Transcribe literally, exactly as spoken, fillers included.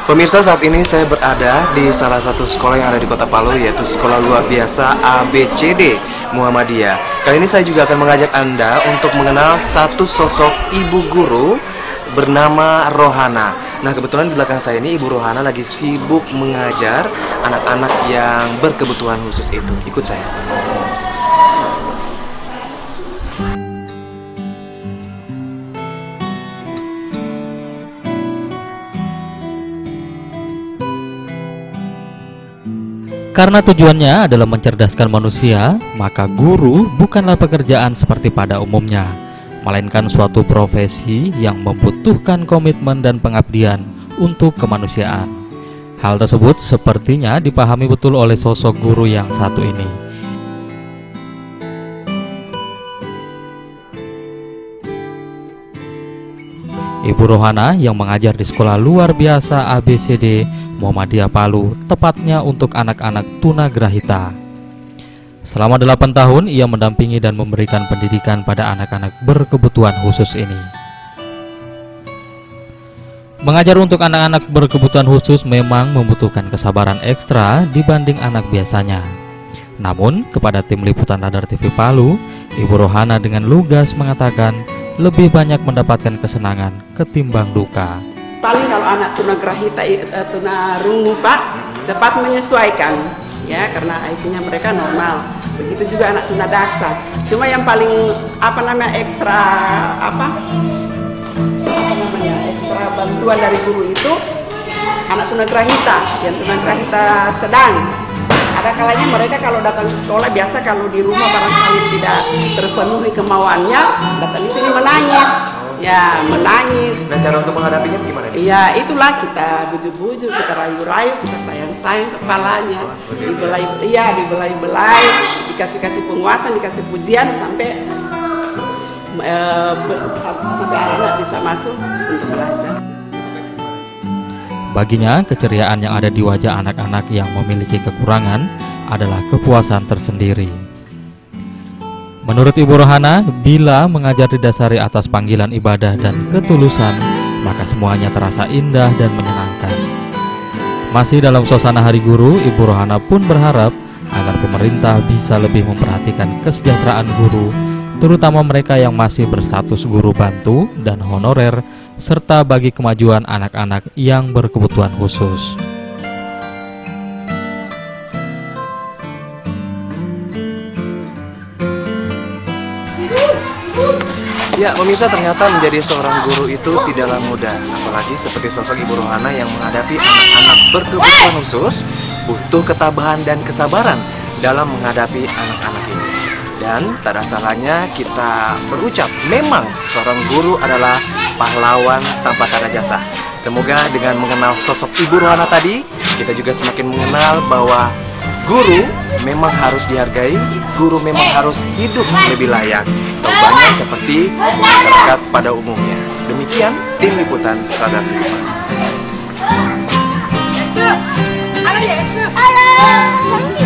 Pemirsa, saat ini saya berada di salah satu sekolah yang ada di Kota Palu, yaitu Sekolah Luar Biasa A B C D Muhammadiyah. Kali ini saya juga akan mengajak Anda untuk mengenal satu sosok ibu guru bernama Rohana. Nah, kebetulan di belakang saya ini Ibu Rohana lagi sibuk mengajar anak-anak yang berkebutuhan khusus itu. Ikut saya. Karena tujuannya adalah mencerdaskan manusia, maka guru bukanlah pekerjaan seperti pada umumnya, melainkan suatu profesi yang membutuhkan komitmen dan pengabdian untuk kemanusiaan. Hal tersebut sepertinya dipahami betul oleh sosok guru yang satu ini. Ibu Rohana yang mengajar di Sekolah Luar Biasa A B C D Muhammadiyah Palu, tepatnya untuk anak-anak tunagrahita. Selama delapan tahun ia mendampingi dan memberikan pendidikan pada anak-anak berkebutuhan khusus ini. Mengajar untuk anak-anak berkebutuhan khusus memang membutuhkan kesabaran ekstra dibanding anak biasanya. Namun, kepada tim liputan Radar T V Palu, Ibu Rohana dengan lugas mengatakan lebih banyak mendapatkan kesenangan ketimbang duka. Paling kalau anak tunagrahita, tunarungu Pak, cepat menyesuaikan ya, karena I Q-nya mereka normal. Begitu juga anak tunadaksa. Cuma yang paling apa namanya ekstra apa apa namanya ekstra bantuan dari guru itu anak tunagrahita, yang tunagrahita sedang. Ada kalanya mereka kalau datang ke sekolah, biasa kalau di rumah barangkali tidak terpenuhi kemauannya, datang di sini menangis. Ya, menangis. Dan cara untuk menghadapinya gimana? Iya, itulah kita bujuk-bujuk, kita rayu-rayu, kita sayang-sayang kepalanya. Dibelai, iya, dibelai-belai, dikasih-kasih penguatan, dikasih pujian sampai uh, sampai anak bisa masuk untuk belajar. Baginya, keceriaan yang ada di wajah anak-anak yang memiliki kekurangan adalah kepuasan tersendiri. Menurut Ibu Rohana, bila mengajar didasari atas panggilan ibadah dan ketulusan, maka semuanya terasa indah dan menyenangkan. Masih dalam suasana Hari Guru, Ibu Rohana pun berharap agar pemerintah bisa lebih memperhatikan kesejahteraan guru, terutama mereka yang masih berstatus guru bantu dan honorer, serta bagi kemajuan anak-anak yang berkebutuhan khusus. Ya, pemirsa, ternyata menjadi seorang guru itu tidaklah mudah. Apalagi seperti sosok Ibu Rohana yang menghadapi anak-anak berkebutuhan khusus, butuh ketabahan dan kesabaran dalam menghadapi anak-anak ini. Dan tak ada salahnya kita berucap, memang seorang guru adalah pahlawan tanpa tanda jasa. Semoga dengan mengenal sosok Ibu Rohana tadi, kita juga semakin mengenal bahwa guru memang harus dihargai, guru memang harus hidup lebih layak, banyak seperti masyarakat pada umumnya. Demikian tim liputan Radar T V.